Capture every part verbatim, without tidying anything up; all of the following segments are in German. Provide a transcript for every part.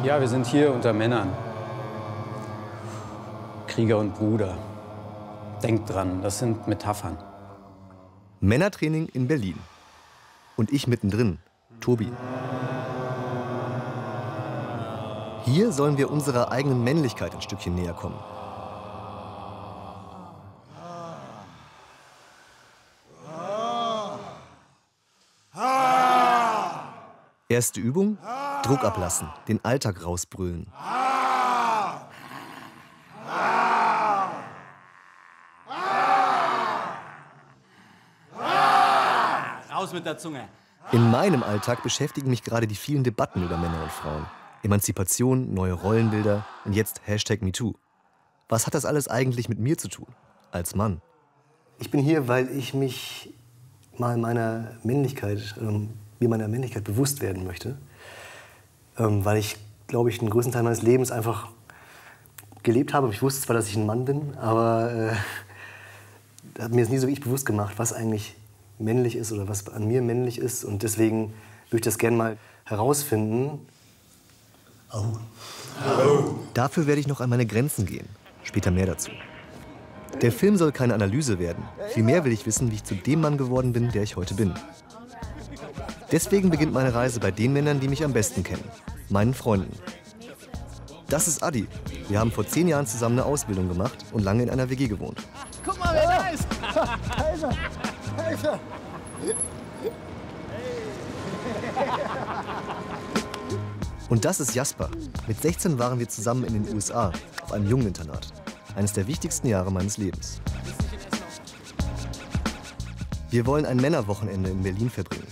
Ja, wir sind hier unter Männern. Krieger und Bruder. Denkt dran, das sind Metaphern. Männertraining in Berlin. Und ich mittendrin, Tobi. Hier sollen wir unserer eigenen Männlichkeit ein Stückchen näher kommen. Erste Übung, Druck ablassen, den Alltag rausbrüllen. Raus mit der Zunge. In meinem Alltag beschäftigen mich gerade die vielen Debatten über Männer und Frauen. Emanzipation, neue Rollenbilder und jetzt Hashtag MeToo. Was hat das alles eigentlich mit mir zu tun, als Mann? Ich bin hier, weil ich mich mal meiner Männlichkeit, ähm, mir meiner Männlichkeit bewusst werden möchte. Ähm, weil ich, glaube ich, den größten Teil meines Lebens einfach gelebt habe. Ich wusste zwar, dass ich ein Mann bin, aber äh, hat mir es nie so wirklich bewusst gemacht, was eigentlich männlich ist oder was an mir männlich ist. Und deswegen würde ich das gerne mal herausfinden. Oh. Oh. Dafür werde ich noch an meine Grenzen gehen. Später mehr dazu. Der Film soll keine Analyse werden. Vielmehr will ich wissen, wie ich zu dem Mann geworden bin, der ich heute bin. Deswegen beginnt meine Reise bei den Männern, die mich am besten kennen. Meinen Freunden. Das ist Adi. Wir haben vor zehn Jahren zusammen eine Ausbildung gemacht und lange in einer W G gewohnt. Guck mal, wer da ist! Alter! Alter! Und das ist Jasper. Mit sechzehn waren wir zusammen in den U S A, auf einem Jungeninternat. Eines der wichtigsten Jahre meines Lebens. Wir wollen ein Männerwochenende in Berlin verbringen.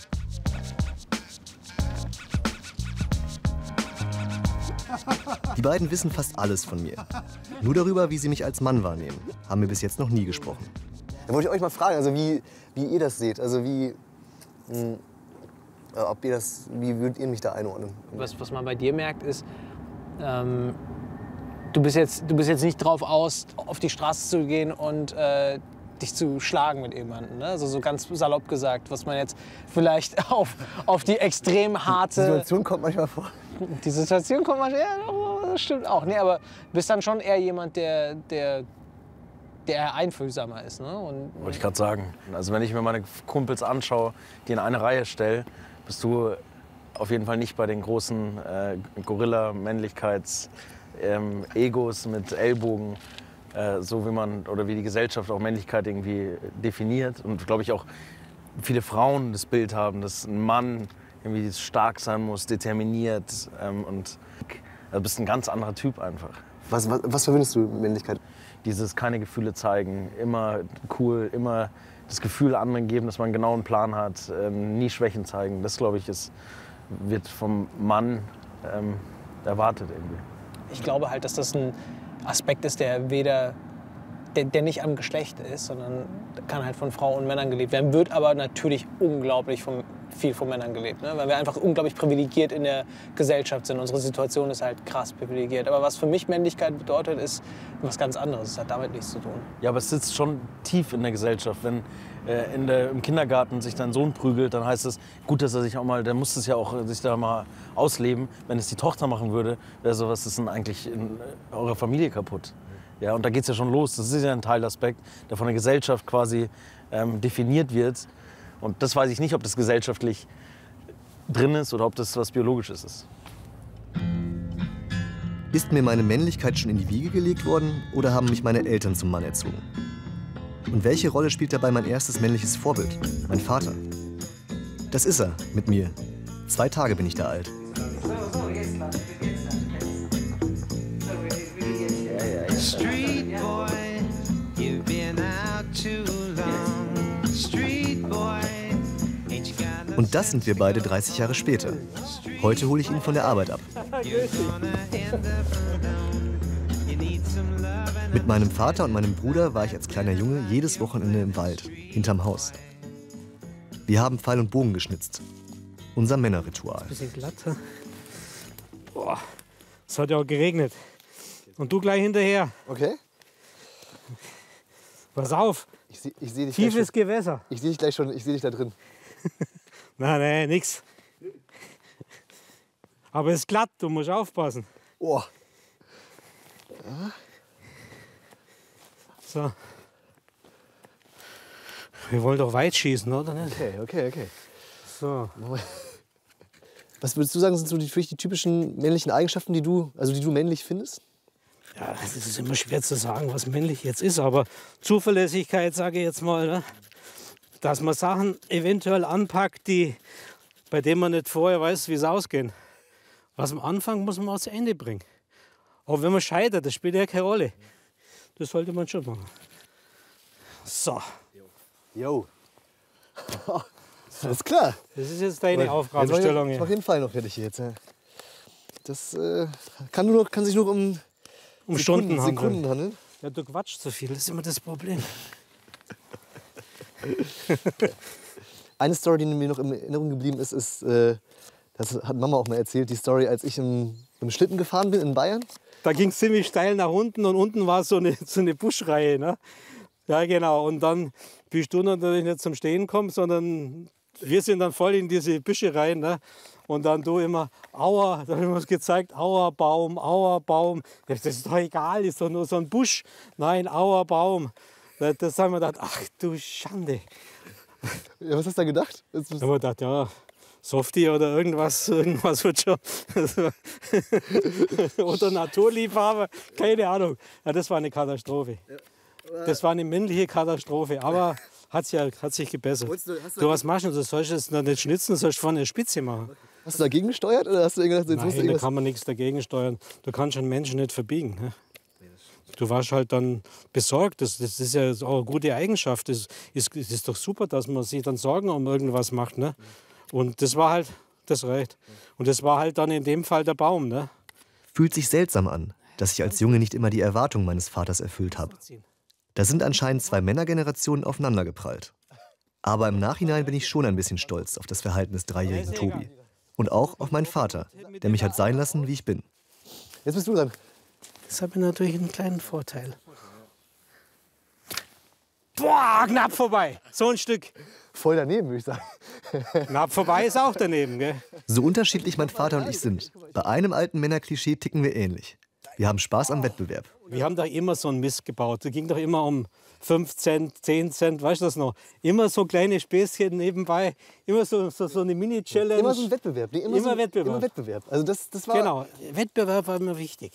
Die beiden wissen fast alles von mir. Nur darüber, wie sie mich als Mann wahrnehmen, haben wir bis jetzt noch nie gesprochen. Da wollte ich euch mal fragen, also wie, wie ihr das seht. Also wie, mh, ob ihr das, wie würdet ihr mich da einordnen? Was, was man bei dir merkt, ist, ähm, du, bist jetzt, du bist jetzt nicht drauf aus, auf die Straße zu gehen und äh, dich zu schlagen mit jemandem. Ne? Also so ganz salopp gesagt, was man jetzt vielleicht auf, auf die extrem harte... Die Situation kommt manchmal vor. Die Situation kommt manchmal, ja, das stimmt auch. Nee, aber du bist dann schon eher jemand, der, der, der einfühlsamer ist. Ne? Und, Wollte ich gerade sagen. Also wenn ich mir meine Kumpels anschaue, die in eine Reihe stelle, bist du auf jeden Fall nicht bei den großen äh, Gorilla-Männlichkeits-Egos ähm, mit Ellbogen, äh, so wie man oder wie die Gesellschaft auch Männlichkeit irgendwie definiert. Und glaube ich auch viele Frauen das Bild haben, dass ein Mann irgendwie stark sein muss, determiniert ähm, und also bist ein ganz anderer Typ einfach. Was, was, was verbindest du mit Männlichkeit? Dieses keine Gefühle zeigen, immer cool, immer das Gefühl anderen geben, dass man einen genauen Plan hat, ähm, nie Schwächen zeigen. Das, glaube ich, ist, wird vom Mann ähm, erwartet irgendwie. Ich glaube halt, dass das ein Aspekt ist, der weder, der, der nicht am Geschlecht ist, sondern kann halt von Frauen und Männern gelebt werden, wird aber natürlich unglaublich vom, viel von Männern gelebt, ne? Weil wir einfach unglaublich privilegiert in der Gesellschaft sind. Unsere Situation ist halt krass privilegiert. Aber was für mich Männlichkeit bedeutet, ist was ganz anderes. Es hat damit nichts zu tun. Ja, aber es sitzt schon tief in der Gesellschaft. Wenn äh, in der, im Kindergarten sich dein Sohn prügelt, dann heißt es, gut, dass er sich auch mal, der muss es ja auch sich da mal ausleben. Wenn es die Tochter machen würde, wäre so, was ist denn eigentlich in eurer Familie kaputt? Ja, und da geht es ja schon los. Das ist ja ein Teilaspekt, der von der Gesellschaft quasi ähm, definiert wird. Und das weiß ich nicht, ob das gesellschaftlich drin ist oder ob das was Biologisches ist. Ist mir meine Männlichkeit schon in die Wiege gelegt worden oder haben mich meine Eltern zum Mann erzogen? Und welche Rolle spielt dabei mein erstes männliches Vorbild, mein Vater? Das ist er, mit mir. Zwei Tage bin ich da alt. Street boy, you've been out too long. Street boy, ain't you got no. Und das sind wir beide dreißig Jahre später. Heute hole ich ihn von der Arbeit ab. Mit meinem Vater und meinem Bruder war ich als kleiner Junge jedes Wochenende im Wald, hinterm Haus. Wir haben Pfeil und Bogen geschnitzt. Unser Männerritual. Bisschen glatt. Boah, es hat ja auch geregnet. Und du gleich hinterher. Okay. Pass auf. Ich sehe ich seh dich Tiefes gleich schon. Gewässer. Ich sehe dich gleich schon, ich sehe dich da drin. Nein, nein, nix. Aber es ist glatt, du musst aufpassen. Oh. So. Wir wollen doch weit schießen, oder nicht? Okay, okay, okay. So. Was würdest du sagen, sind so die, für dich die typischen männlichen Eigenschaften, die du, also die du männlich findest? Ja, es ist immer schwer zu sagen, was männlich jetzt ist, aber Zuverlässigkeit, sage ich jetzt mal, ne? Dass man Sachen eventuell anpackt, die, bei denen man nicht vorher weiß, wie es ausgehen. Was am Anfang muss man auch zu Ende bringen. Auch wenn man scheitert, das spielt ja keine Rolle. Das sollte man schon machen. So. Jo. Alles klar. Das ist jetzt deine Aufgabenstellung. Ich mach jeden Fall noch fertig hier jetzt. Ja. Das äh, kann, nur noch, kann sich nur um, um Sekunden, Stunden handeln. Sekunden handeln. Ja, du quatschst zu viel, das ist immer das Problem. Eine Story, die mir noch in Erinnerung geblieben ist, ist, äh, das hat Mama auch mal erzählt, die Story, als ich im, im Schlitten gefahren bin in Bayern. Da ging es ziemlich steil nach unten und unten war so eine, so eine Buschreihe. Ne? Ja, genau. Und dann bist du natürlich nicht zum Stehen gekommen, sondern wir sind dann voll in diese Büsche rein. Ne? Und dann du immer, aua, da haben wir uns gezeigt, aua Baum, aua Baum. Das ist doch egal, ist doch nur so ein Busch. Nein, aua Baum. Das haben wir gedacht, ach du Schande. Ja, was hast du da gedacht? Da haben wir gedacht, ja, Softie oder irgendwas, irgendwas wird schon. Oder Naturliebhaber, keine Ahnung. Ja, das war eine Katastrophe. Das war eine männliche Katastrophe, aber hat sich, ja, hat sich gebessert. Du, du was machst du? Du sollst es noch nicht schnitzen, du sollst vorne eine Spitze machen. Hast du dagegen gesteuert oder hast du gedacht, jetzt musst du Nein, da irgendwas... kann man nichts dagegen steuern. Du kannst einen Menschen nicht verbiegen. Ne? Du warst halt dann besorgt. Das, das ist ja auch eine gute Eigenschaft. Es ist, ist, ist doch super, dass man sich dann Sorgen um irgendwas macht. Ne? Und das war halt, das reicht. Und das war halt dann in dem Fall der Baum. Ne? Fühlt sich seltsam an, dass ich als Junge nicht immer die Erwartungen meines Vaters erfüllt habe. Da sind anscheinend zwei Männergenerationen aufeinandergeprallt. Aber im Nachhinein bin ich schon ein bisschen stolz auf das Verhalten des dreijährigen Tobi. Und auch auf meinen Vater, der mich hat sein lassen, wie ich bin. Jetzt bist du dran. Das hat mir natürlich einen kleinen Vorteil. Boah, knapp vorbei. So ein Stück. Voll daneben, würde ich sagen. Knapp vorbei ist auch daneben, gell? So unterschiedlich mein Vater und ich sind, bei einem alten Männerklischee ticken wir ähnlich. Wir haben Spaß am Wettbewerb. Wir haben doch immer so einen Mist gebaut. Es ging doch immer um fünf Cent, zehn Cent, weißt du das noch? Immer so kleine Späßchen nebenbei, immer so, so, so eine Mini-Challenge. Immer so ein Wettbewerb. Nee, immer immer so, Wettbewerb. Immer Wettbewerb. Also das, das war Genau, Wettbewerb war immer wichtig.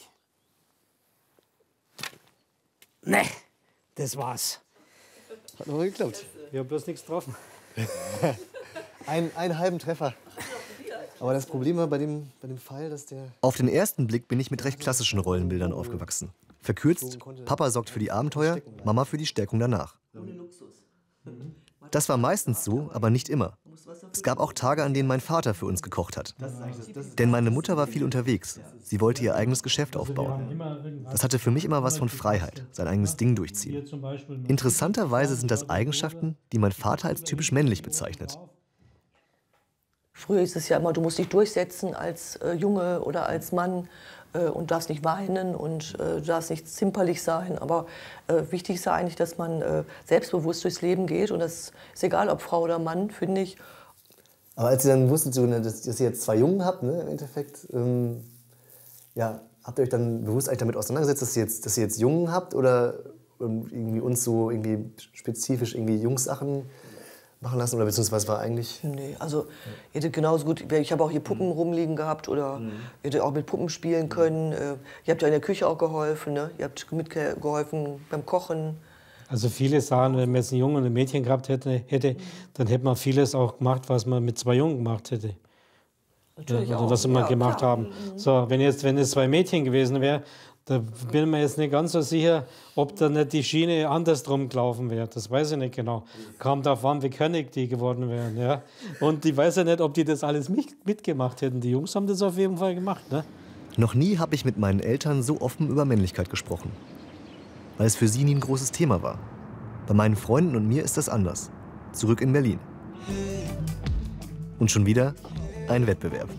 Ne, das war's. Hat noch geklappt. Wir haben bloß nichts getroffen. Ein, einen halben Treffer. Aber das Problem war bei dem, bei dem Fall, dass der... Auf den ersten Blick bin ich mit recht klassischen Rollenbildern aufgewachsen. Verkürzt, Papa sorgt für die Abenteuer, Mama für die Stärkung danach. Das war meistens so, aber nicht immer. Es gab auch Tage, an denen mein Vater für uns gekocht hat. Denn meine Mutter war viel unterwegs. Sie wollte ihr eigenes Geschäft aufbauen. Das hatte für mich immer was von Freiheit, sein eigenes Ding durchziehen. Interessanterweise sind das Eigenschaften, die mein Vater als typisch männlich bezeichnet. Früher ist es ja immer, du musst dich durchsetzen als äh, Junge oder als Mann äh, und darfst nicht weinen und äh, darfst nicht zimperlich sein. Aber äh, wichtig ist ja eigentlich, dass man äh, selbstbewusst durchs Leben geht. Und das ist egal, ob Frau oder Mann, finde ich. Aber als ihr dann wusstet, so, dass, dass ihr jetzt zwei Jungen habt, ne, im Endeffekt, ähm, ja, habt ihr euch dann bewusst eigentlich damit auseinandergesetzt, dass ihr jetzt, dass ihr jetzt Jungen habt oder ähm, irgendwie uns so irgendwie spezifisch irgendwie Jungssachen machen lassen oder beziehungsweise war eigentlich... Nee, also ihr hättet genauso gut, ich habe auch hier Puppen rumliegen gehabt oder mhm. ihr hättet auch mit Puppen spielen können. Ihr habt ja in der Küche auch geholfen, ne? Ihr habt mitgeholfen beim Kochen. Also viele Sachen, wenn man jetzt einen Jungen und ein Mädchen gehabt hätte, hätte dann hätte man vieles auch gemacht, was man mit zwei Jungen gemacht hätte. Natürlich ja, oder auch. was wir Ja, gemacht klar. haben. Mhm. So, wenn jetzt, wenn es zwei Mädchen gewesen wäre, da bin ich mir jetzt nicht ganz so sicher, ob da nicht die Schiene andersrum gelaufen wäre. Das weiß ich nicht genau. Kam darauf an, wie König die geworden wären. Ja? Und ich weiß ja nicht, ob die das alles mit, mitgemacht hätten. Die Jungs haben das auf jeden Fall gemacht. Ne? Noch nie habe ich mit meinen Eltern so offen über Männlichkeit gesprochen. Weil es für sie nie ein großes Thema war. Bei meinen Freunden und mir ist das anders. Zurück in Berlin. Und schon wieder ein Wettbewerb.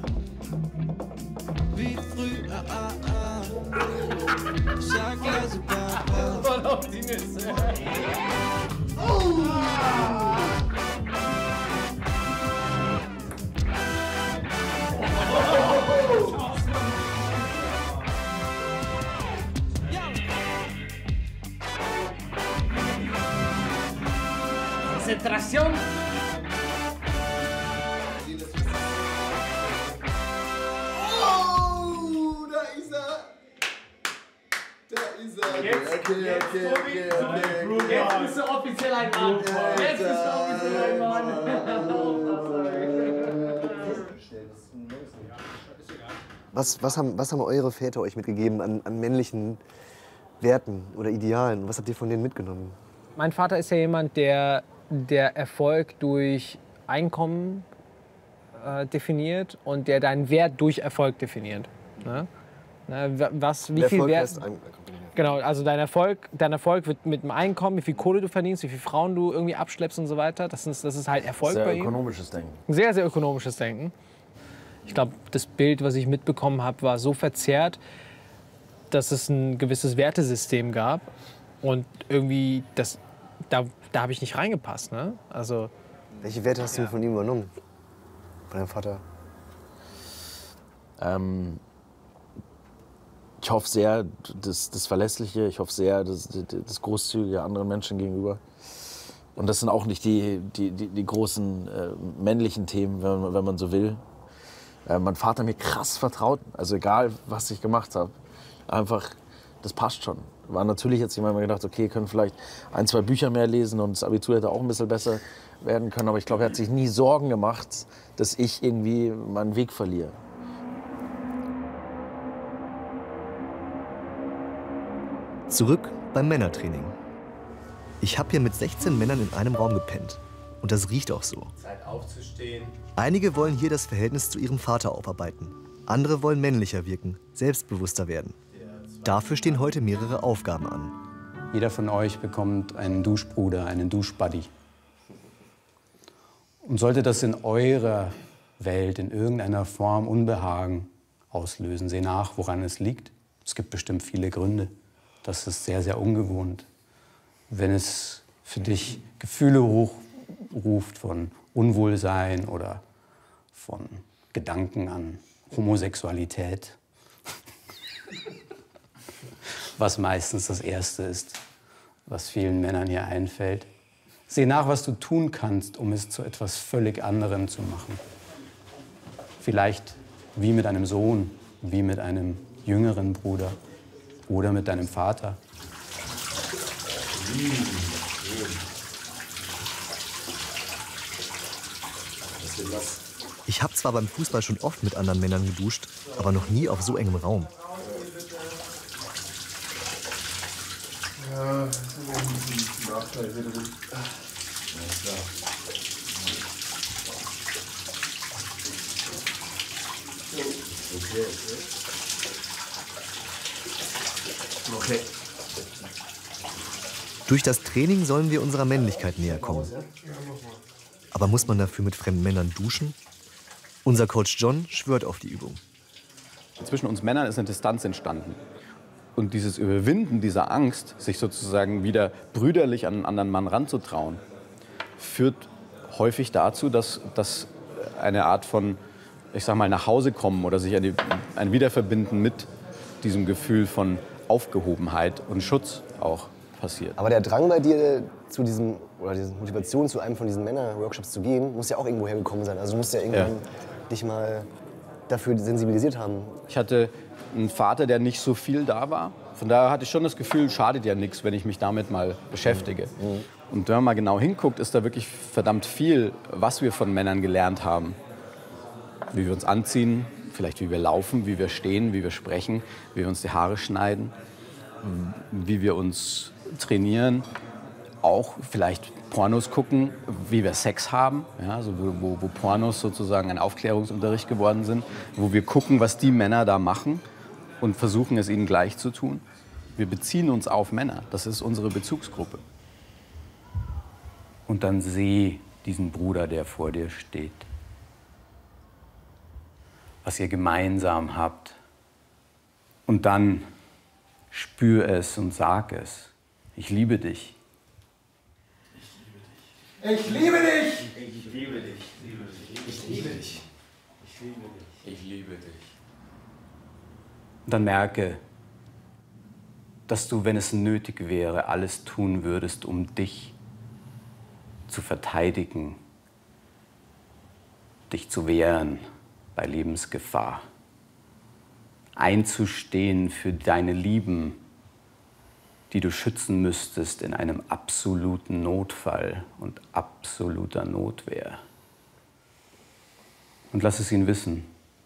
Voll auf die Nüsse. Konzentration. Oh, da ist er. Da ist er. Okay, okay, okay, okay, okay. Jetzt bist du offiziell ein Mann. Jetzt bist du offiziell ein Mann. Was, was, haben, was haben eure Väter euch mitgegeben an, an männlichen Werten oder Idealen? Was habt ihr von denen mitgenommen? Mein Vater ist ja jemand, der, der Erfolg durch Einkommen äh, definiert und der deinen Wert durch Erfolg definiert. Ne? Ne, was, wie Der viel Erfolg Wert? heißt ein- Genau, also dein Erfolg, dein Erfolg wird mit dem Einkommen, wie viel Kohle du verdienst, wie viele Frauen du irgendwie abschleppst und so weiter. Das ist, das ist halt Erfolg Sehr bei ihm. ökonomisches Denken. Ein sehr, sehr ökonomisches Denken. Ich glaube, das Bild, was ich mitbekommen habe, war so verzerrt, dass es ein gewisses Wertesystem gab. Und irgendwie, das, da, da habe ich nicht reingepasst. Ne? Also, Welche Werte hast du von ihm übernommen? Von deinem Vater? Ähm, ich hoffe sehr, das, das Verlässliche, ich hoffe sehr, das, das Großzügige anderen Menschen gegenüber. Und das sind auch nicht die, die, die, die großen äh, männlichen Themen, wenn man, wenn man so will. Äh, mein Vater hat mir krass vertraut, also egal, was ich gemacht habe. Einfach, das passt schon. War natürlich jetzt jemand, der gedacht, okay, können vielleicht ein, zwei Bücher mehr lesen und das Abitur hätte auch ein bisschen besser werden können. Aber ich glaube, er hat sich nie Sorgen gemacht, dass ich irgendwie meinen Weg verliere. Zurück beim Männertraining. Ich habe hier mit sechzehn Männern in einem Raum gepennt. Und das riecht auch so. Zeit aufzustehen. Einige wollen hier das Verhältnis zu ihrem Vater aufarbeiten. Andere wollen männlicher wirken, selbstbewusster werden. Dafür stehen heute mehrere Aufgaben an. Jeder von euch bekommt einen Duschbruder, einen Duschbuddy. Und sollte das in eurer Welt in irgendeiner Form Unbehagen auslösen, seht nach, woran es liegt. Es gibt bestimmt viele Gründe. Das ist sehr, sehr ungewohnt. Wenn es für dich Gefühle hochruft von Unwohlsein oder von Gedanken an Homosexualität, was meistens das Erste ist, was vielen Männern hier einfällt. Seh nach, was du tun kannst, um es zu etwas völlig anderem zu machen. Vielleicht wie mit einem Sohn, wie mit einem jüngeren Bruder oder mit deinem Vater. Ich habe zwar beim Fußball schon oft mit anderen Männern geduscht, aber noch nie auf so engem Raum. Ja, das ist immer ein bisschen Nachteil hier drin. Alles klar. Okay, okay. Okay. Durch das Training sollen wir unserer Männlichkeit näher kommen. Aber muss man dafür mit fremden Männern duschen? Unser Coach John schwört auf die Übung. Zwischen uns Männern ist eine Distanz entstanden. Und dieses Überwinden dieser Angst, sich sozusagen wieder brüderlich an einen anderen Mann ranzutrauen, führt häufig dazu, dass, dass eine Art von, ich sag mal, nach Hause kommen oder sich eine, ein Wiederverbinden mit diesem Gefühl von Aufgehobenheit und Schutz auch passiert. Aber der Drang bei dir zu diesem, oder diese Motivation zu einem von diesen Männer-Workshops zu gehen, muss ja auch irgendwo hergekommen sein. Also du musst ja irgendwann Ja. dich mal dafür sensibilisiert haben. Ich hatte einen Vater, der nicht so viel da war. Von daher hatte ich schon das Gefühl, schadet ja nichts, wenn ich mich damit mal beschäftige. Mhm. Und wenn man mal genau hinguckt, ist da wirklich verdammt viel, was wir von Männern gelernt haben. Wie wir uns anziehen, vielleicht wie wir laufen, wie wir stehen, wie wir sprechen, wie wir uns die Haare schneiden, wie wir uns trainieren, auch vielleicht Pornos gucken, wie wir Sex haben, ja, also wo, wo Pornos sozusagen ein Aufklärungsunterricht geworden sind, wo wir gucken, was die Männer da machen und versuchen, es ihnen gleich zu tun. Wir beziehen uns auf Männer, das ist unsere Bezugsgruppe. Und dann sieh diesen Bruder, der vor dir steht. Was ihr gemeinsam habt. Und dann spür es und sag es. Ich liebe dich. Ich liebe dich! Ich liebe dich. Ich liebe dich. Ich liebe dich. Ich liebe dich. Und dann merke, dass du, wenn es nötig wäre, alles tun würdest, um dich zu verteidigen, dich zu wehren bei Lebensgefahr, einzustehen für deine Lieben, die du schützen müsstest in einem absoluten Notfall und absoluter Notwehr. Und lass es ihn wissen.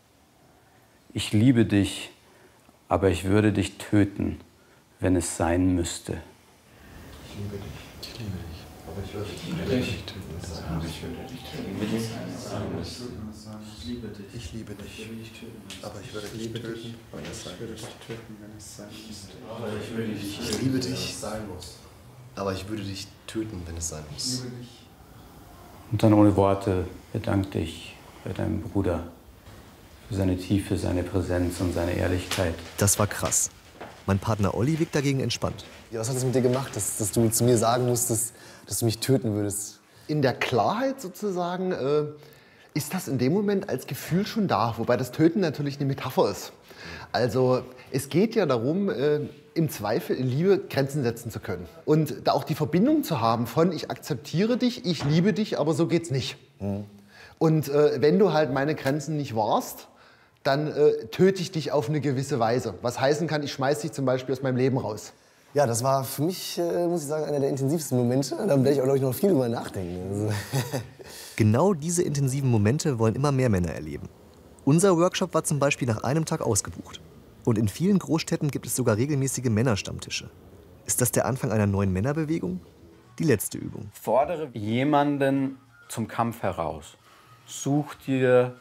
Ich liebe dich, aber ich würde dich töten, wenn es sein müsste. Ich liebe dich. Ich liebe dich. Aber ich würde dich töten. Ich würde dich töten, wenn es sein müsste. Ich liebe dich. Ich liebe dich. Aber ich würde dich töten, wenn es sein müsste. Aber ich würde dich töten, Ich liebe dich. Aber ich würde dich töten, wenn es sein muss. Und dann ohne Worte bedank dich bei deinem Bruder für seine Tiefe, seine Präsenz und seine Ehrlichkeit. Das war krass. Mein Partner Olli wirkt dagegen entspannt. Ja, was hat das mit dir gemacht, dass, dass du zu mir sagen musstest, dass du mich töten würdest? In der Klarheit sozusagen äh, ist das in dem Moment als Gefühl schon da, wobei das Töten natürlich eine Metapher ist. Also es geht ja darum, äh, im Zweifel in Liebe Grenzen setzen zu können. Und da auch die Verbindung zu haben von ich akzeptiere dich, ich liebe dich, aber so geht's nicht. Mhm. Und äh, wenn du halt meine Grenzen nicht wahrst, dann äh, töte ich dich auf eine gewisse Weise. Was heißen kann, ich schmeiß dich zum Beispiel aus meinem Leben raus. Ja, das war für mich, äh, muss ich sagen, einer der intensivsten Momente. Da werde ich auch, glaube ich, noch viel drüber nachdenken. Also Genau diese intensiven Momente wollen immer mehr Männer erleben. Unser Workshop war zum Beispiel nach einem Tag ausgebucht. Und in vielen Großstädten gibt es sogar regelmäßige Männerstammtische. Ist das der Anfang einer neuen Männerbewegung? Die letzte Übung. Fordere jemanden zum Kampf heraus. Such dir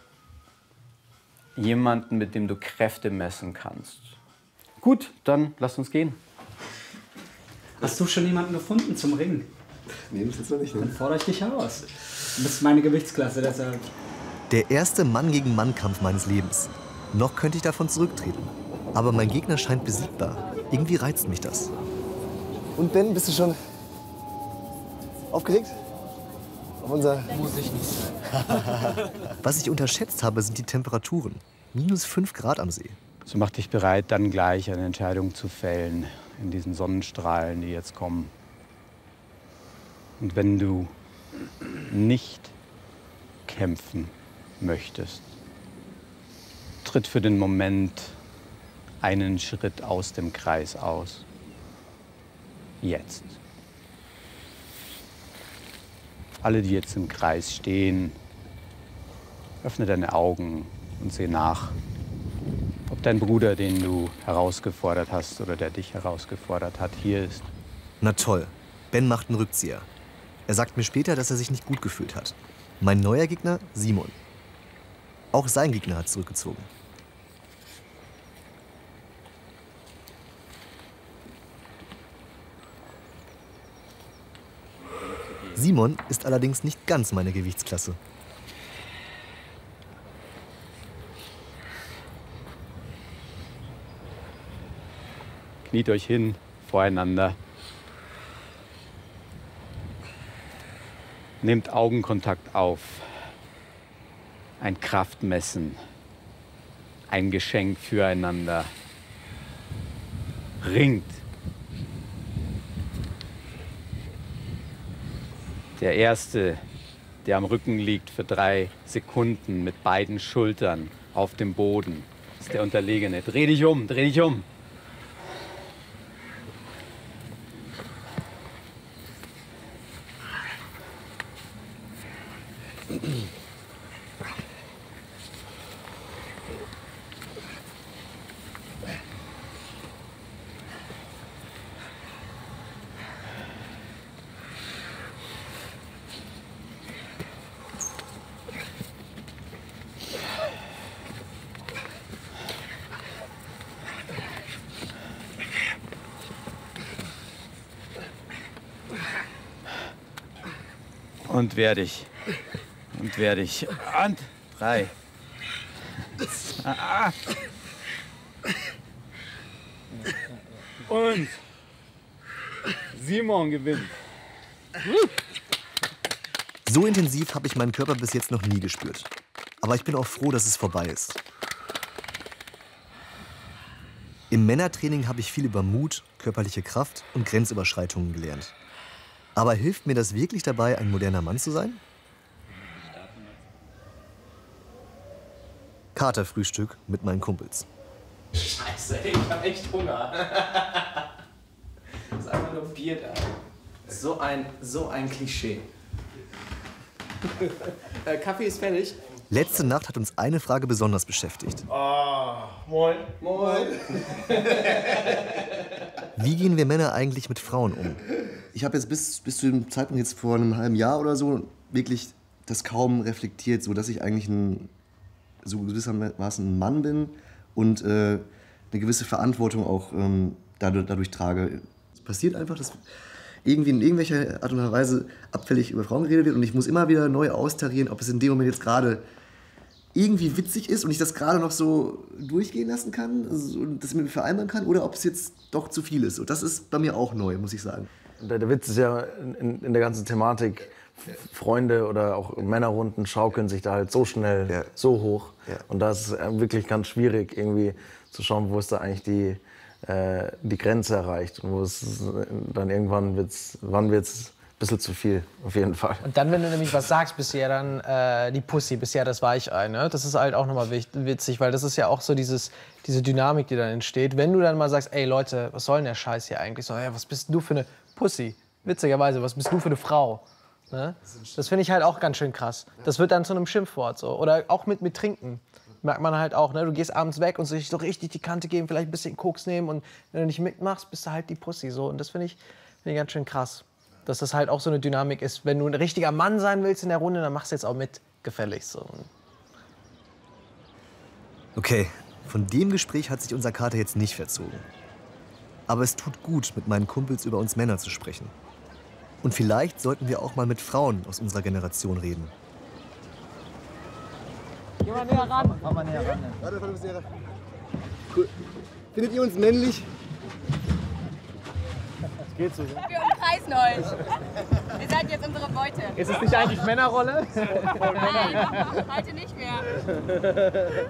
jemanden, mit dem du Kräfte messen kannst. Gut, dann lass uns gehen. Hast du schon jemanden gefunden zum Ringen? Nee, das ist noch nicht. Ne? Dann fordere ich dich heraus. Du bist meine Gewichtsklasse, deshalb. Der erste Mann-gegen-Mann-Kampf meines Lebens. Noch könnte ich davon zurücktreten. Aber mein Gegner scheint besiegbar. Irgendwie reizt mich das. Und Ben, bist du schon aufgeregt? Auf unser Muss ich nicht sein. Was ich unterschätzt habe, sind die Temperaturen. Minus fünf Grad am See. So mach dich bereit, dann gleich eine Entscheidung zu fällen in diesen Sonnenstrahlen, die jetzt kommen. Und wenn du nicht kämpfen möchtest, tritt für den Moment einen Schritt aus dem Kreis aus. Jetzt. Alle, die jetzt im Kreis stehen, öffne deine Augen und seh nach, ob dein Bruder, den du herausgefordert hast oder der dich herausgefordert hat, hier ist. Na toll, Ben macht einen Rückzieher. Er sagt mir später, dass er sich nicht gut gefühlt hat. Mein neuer Gegner, Simon. Auch sein Gegner hat zurückgezogen. Simon ist allerdings nicht ganz meine Gewichtsklasse. Kniet euch hin voreinander. Nehmt Augenkontakt auf. Ein Kraftmessen. Ein Geschenk füreinander. Ringt. Der Erste, der am Rücken liegt für drei Sekunden mit beiden Schultern auf dem Boden, ist der Unterlegene. Dreh dich um, dreh dich um. Und werde ich. Und werde ich. Und drei. Und Simon gewinnt. So intensiv habe ich meinen Körper bis jetzt noch nie gespürt. Aber ich bin auch froh, dass es vorbei ist. Im Männertraining habe ich viel über Mut, körperliche Kraft und Grenzüberschreitungen gelernt. Aber hilft mir das wirklich dabei, ein moderner Mann zu sein? Katerfrühstück mit meinen Kumpels. Scheiße, ey, ich hab echt Hunger. Das ist einfach nur Bier da. So ein, so ein Klischee. äh, Kaffee ist fertig. Letzte Nacht hat uns eine Frage besonders beschäftigt. Oh, moin. Moin. Wie gehen wir Männer eigentlich mit Frauen um? Ich habe jetzt bis, bis zu dem Zeitpunkt jetzt vor einem halben Jahr oder so wirklich das kaum reflektiert, so dass ich eigentlich ein, so gewissermaßen ein Mann bin und äh, eine gewisse Verantwortung auch ähm, dadurch, dadurch trage. Es passiert einfach, dass irgendwie in irgendwelcher Art und Weise abfällig über Frauen geredet wird und ich muss immer wieder neu austarieren, ob es in dem Moment jetzt gerade irgendwie witzig ist und ich das gerade noch so durchgehen lassen kann also, und das mit mir vereinbaren kann oder ob es jetzt doch zu viel ist. Und das ist bei mir auch neu, muss ich sagen. Der, der Witz ist ja in, in der ganzen Thematik, Freunde oder auch Männerrunden schaukeln sich da halt so schnell, ja. so hoch. Ja. Und da ist es wirklich ganz schwierig, irgendwie zu schauen, wo ist da eigentlich die, äh, die Grenze erreicht. Und wo ist dann irgendwann wird's, wann wird es ein bisschen zu viel, auf jeden Fall. Und dann, wenn du nämlich was sagst, bist du ja dann äh, die Pussy, bist ja das Weichei. Ne? Das ist halt auch nochmal witzig, weil das ist ja auch so dieses, diese Dynamik, die dann entsteht. Wenn du dann mal sagst, ey Leute, was soll denn der Scheiß hier eigentlich? So, hey, was bist du für eine Pussy? Witzigerweise, was bist du für eine Frau? Ne? Das finde ich halt auch ganz schön krass. Das wird dann zu einem Schimpfwort. So. Oder auch mit, mit Trinken. Merkt man halt auch, ne? Du gehst abends weg und sich so richtig die Kante geben, vielleicht ein bisschen Koks nehmen und wenn du nicht mitmachst, bist du halt die Pussy. So. Und das finde ich, find ich ganz schön krass. Dass das halt auch so eine Dynamik ist. Wenn du ein richtiger Mann sein willst in der Runde, dann machst du jetzt auch mit, gefälligst. So. Okay, von dem Gespräch hat sich unser Kater jetzt nicht verzogen. Aber es tut gut, mit meinen Kumpels über uns Männer zu sprechen. Und vielleicht sollten wir auch mal mit Frauen aus unserer Generation reden. Geh mal näher ran. Mach mal näher ran. Warte, warte, näher ran. Cool. Findet ihr uns männlich? Das geht so. Wir umkreisen euch. Ihr seid jetzt unsere Beute. Ist es nicht eigentlich Männerrolle? Nein, heute nicht mehr.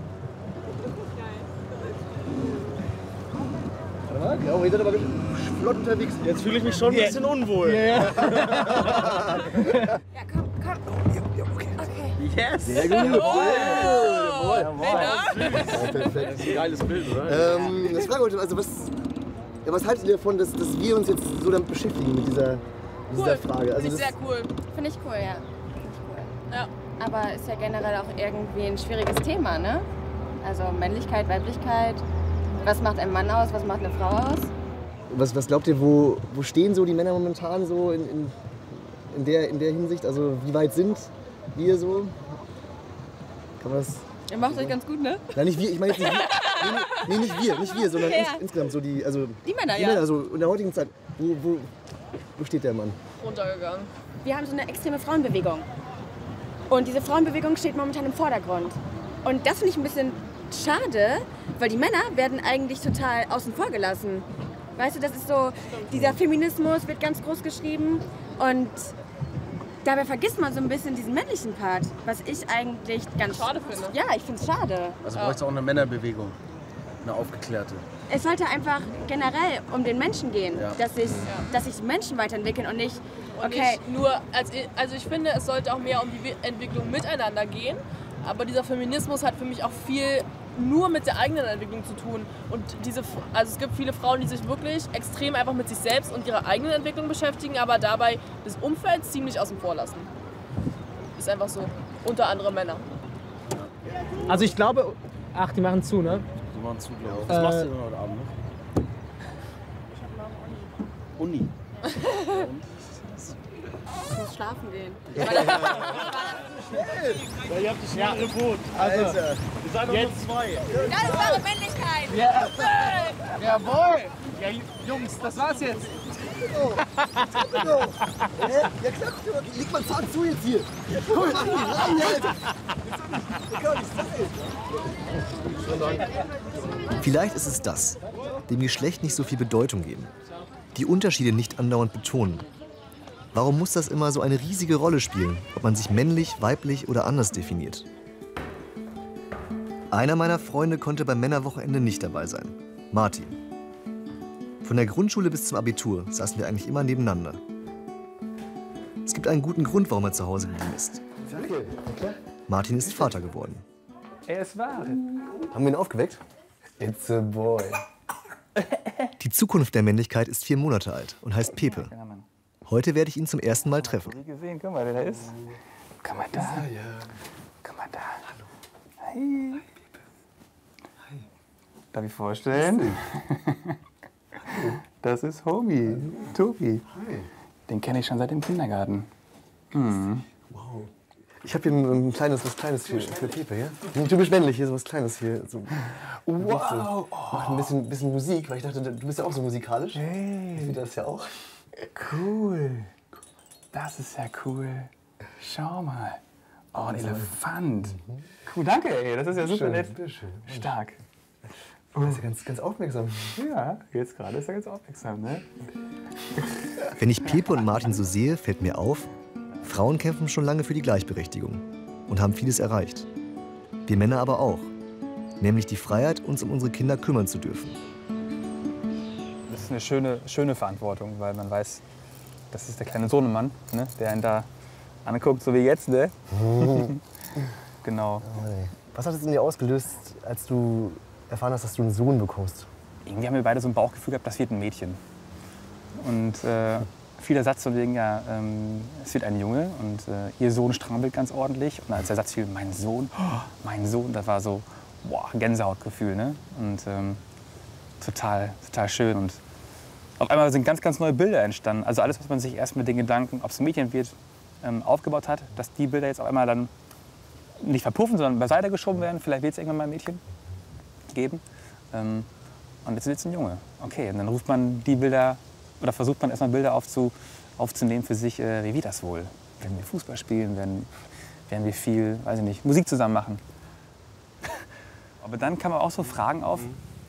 Ja, aber ihr seid aber flott unterwegs. Jetzt fühle ich mich schon ein bisschen unwohl. Ja, ja. Ja, komm, komm. Ja, okay. Okay. Yes! Sehr gut. Jawohl. Jawohl. Jawohl. Oh, perfekt. Das ist ein geiles Bild, oder? Ähm, das frage ich euch, also was, ja, was haltet ihr davon, dass, dass wir uns jetzt so damit beschäftigen mit dieser, mit Cool. dieser Frage? Also Finde ich das, sehr cool. Finde ich cool, ja. Finde ich cool. Ja. Aber ist ja generell auch irgendwie ein schwieriges Thema, ne? Also Männlichkeit, Weiblichkeit. Was macht ein Mann aus, was macht eine Frau aus? was, was glaubt ihr, wo, wo stehen so die Männer momentan so in, in, in, der, in der Hinsicht? Also wie weit sind wir so? Kann man das... Ihr macht euch ganz gut, ne? Nein, nicht wir, ich meine jetzt nicht wir. Nee, nee, nicht wir, nicht wir, sondern Ja. ins, insgesamt so die, also Die Männer, die ja. Männer, also in der heutigen Zeit, wo, wo, wo steht der Mann? Runtergegangen. Wir haben so eine extreme Frauenbewegung. Und diese Frauenbewegung steht momentan im Vordergrund. Und das finde ich ein bisschen schade, weil die Männer werden eigentlich total außen vor gelassen. Weißt du, das ist so, dieser Feminismus wird ganz groß geschrieben und dabei vergisst man so ein bisschen diesen männlichen Part, was ich eigentlich ganz schade finde. Ja, ich finde es schade. Also braucht es auch eine Männerbewegung, eine aufgeklärte. Es sollte einfach generell um den Menschen gehen, Ja. dass sich, dass sich Menschen weiterentwickeln und nicht, Und okay, nicht nur, als, also ich finde, es sollte auch mehr um die Entwicklung miteinander gehen. Aber dieser Feminismus hat für mich auch viel nur mit der eigenen Entwicklung zu tun. Und diese, also es gibt viele Frauen, die sich wirklich extrem einfach mit sich selbst und ihrer eigenen Entwicklung beschäftigen, aber dabei das Umfeld ziemlich außen vor lassen. Ist einfach so. Unter anderem Männer. Also ich glaube, ach, die machen zu, ne? Die machen zu, glaube ich. Was Äh, machst du denn heute Abend noch? Uni. ich muss schlafen gehen. Ja, ihr habt das schnellere Boot. Also, Ihr seid doch nur zwei. Das ist eure Männlichkeit! Ja. Jawohl! Ja, Jungs, das war's jetzt. Oh, ja klar, leg mal Zahn zu jetzt hier. Komm, mach die rein, Alter. Das kann doch nicht sein. Vielleicht ist es das, dem Geschlecht nicht so viel Bedeutung geben, die Unterschiede nicht andauernd betonen. Warum muss das immer so eine riesige Rolle spielen, ob man sich männlich, weiblich oder anders definiert? Einer meiner Freunde konnte beim Männerwochenende nicht dabei sein, Martin. Von der Grundschule bis zum Abitur saßen wir eigentlich immer nebeneinander. Es gibt einen guten Grund, warum er zu Hause geblieben ist. Martin ist Vater geworden. Er ist wahr. Haben wir ihn aufgeweckt? It's a boy. Die Zukunft der Männlichkeit ist vier Monate alt und heißt Pepe. Heute werde ich ihn zum ersten Mal treffen. Wie gesehen, guck mal, wer da ist. Guck mal da. Guck mal da. Hallo. Hi. Hi. Darf ich vorstellen? Das ist Homie, Tobi. Hi. Den kenne ich schon seit dem Kindergarten. Mhm. Wow. Ich habe hier ein, ein kleines, was Kleines für, für Pepe, ja? Typisch männlich, hier so was Kleines hier. So. Wow! So. Mach ein bisschen, bisschen Musik, weil ich dachte, du bist ja auch so musikalisch. Hey. Ich finde das ja auch. Cool. Das ist ja cool. Schau mal. Oh, ein Elefant. Cool, danke, ey. Das ist ja super schön, nett. schön. Stark. Oh, ist ja ganz, ganz aufmerksam. Ja, jetzt gerade ist er ganz aufmerksam, ne? Wenn ich Pepe und Martin so sehe, fällt mir auf, Frauen kämpfen schon lange für die Gleichberechtigung und haben vieles erreicht. Wir Männer aber auch. Nämlich die Freiheit, uns um unsere Kinder kümmern zu dürfen. Das ist eine schöne, schöne Verantwortung, weil man weiß, das ist der kleine Sohnemann, ne, der einen da anguckt, so wie jetzt, ne? Genau. Was hat es in dir ausgelöst, als du erfahren hast, dass du einen Sohn bekommst? Irgendwie haben wir beide so ein Bauchgefühl gehabt, das wird ein Mädchen. Und äh, fiel Satz von wegen, ja, ähm, es wird ein Junge und äh, ihr Sohn strampelt ganz ordentlich. Und als der Satz fiel, mein Sohn, oh, mein Sohn, das war so, boah, Gänsehautgefühl, ne? Und ähm, total, total schön. Und auf einmal sind ganz, ganz neue Bilder entstanden. Also alles, was man sich erst mit den Gedanken, ob es ein Mädchen wird, ähm, aufgebaut hat, dass die Bilder jetzt auf einmal dann nicht verpuffen, sondern beiseite geschoben werden. Vielleicht wird es irgendwann mal ein Mädchen geben. Ähm, und jetzt wird es ein Junge. Okay, und dann ruft man die Bilder, oder versucht man erstmal Bilder aufzu, aufzunehmen für sich, äh, wie wird das wohl? Werden wir Fußball spielen? Werden, werden wir viel, weiß ich nicht, Musik zusammen machen? Aber dann kamen auch so Fragen auf,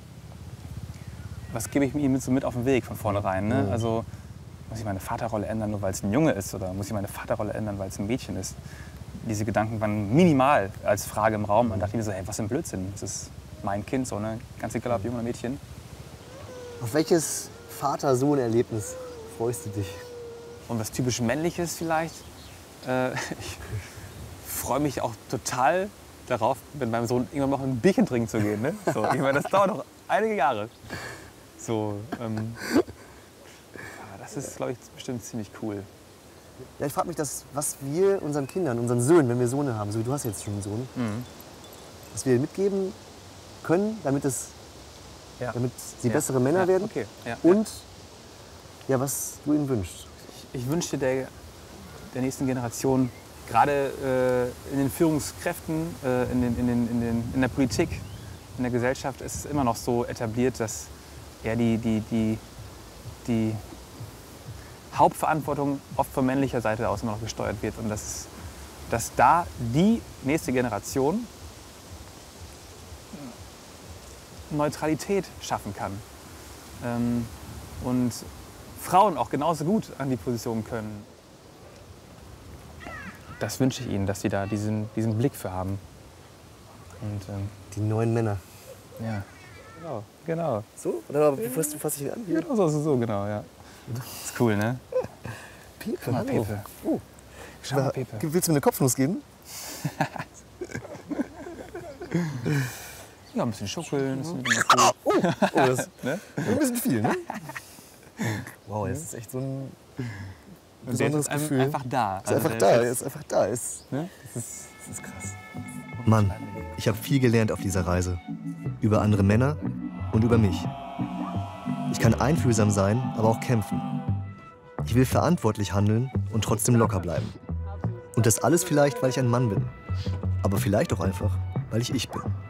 was gebe ich ihm so mit auf den Weg von vornherein? Ne? Also muss ich meine Vaterrolle ändern, nur weil es ein Junge ist? Oder muss ich meine Vaterrolle ändern, weil es ein Mädchen ist? Diese Gedanken waren minimal als Frage im Raum. Und dachte ich mir so, hey, was für ein Blödsinn. Das ist mein Kind, so, ne? Ganz egal, ob Junge oder Mädchen. Auf welches Vater-Sohn-Erlebnis freust du dich? Und was typisch Männliches vielleicht. Äh, ich freue mich auch total darauf, mit meinem Sohn irgendwann noch ein Bierchen trinken zu gehen. Ne? So, ich meine, das dauert noch einige Jahre. So, ähm, aber das ist, glaube ich, bestimmt ziemlich cool. Ja, ich frage mich, das, was wir unseren Kindern, unseren Söhnen, wenn wir Söhne haben, so wie du hast jetzt schon einen Sohn, mhm. was wir mitgeben können, damit, es, ja. damit sie ja. bessere Männer ja. werden. Okay. Ja. Und ja, was du ihnen wünschst. Ich, ich wünsche der, der nächsten Generation, gerade äh, in den Führungskräften, äh, in, den, in, den, in, den, in der Politik, in der Gesellschaft ist es immer noch so etabliert, dass ja, die, die, die, die Hauptverantwortung oft von männlicher Seite aus immer noch gesteuert wird. Und dass, dass da die nächste Generation Neutralität schaffen kann. Ähm, und Frauen auch genauso gut an die Position können. Das wünsche ich ihnen, dass sie da diesen, diesen Blick für haben. Und, ähm, die neuen Männer. Ja, genau. genau. So? Oder wie fasst du ihn an? Ja, genau, so, so, genau, ja. Ist cool, ne? Pepe, Schau mal, hallo. Pepe. Oh. Schau mal, Pepe. Willst du mir eine Kopfnuss geben? Ja, ein bisschen schuckeln. Das ist immer cool. Oh, oh, das ne? ein bisschen viel, ne? Wow, das ist echt so ein Und der ist Gefühl. einfach da. Ist einfach da, er ist einfach da. Ist, ne? das, ist, das ist krass. Mann, ich habe viel gelernt auf dieser Reise. Über andere Männer und über mich. Ich kann einfühlsam sein, aber auch kämpfen. Ich will verantwortlich handeln und trotzdem locker bleiben. Und das alles vielleicht, weil ich ein Mann bin. Aber vielleicht auch einfach, weil ich ich bin.